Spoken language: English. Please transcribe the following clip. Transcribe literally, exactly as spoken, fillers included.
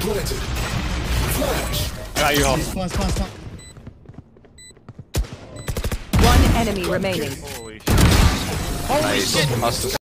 planted. Flash. Got you all. Spawn, spawn, spawn. One enemy remaining. Holy shit. Holy shit!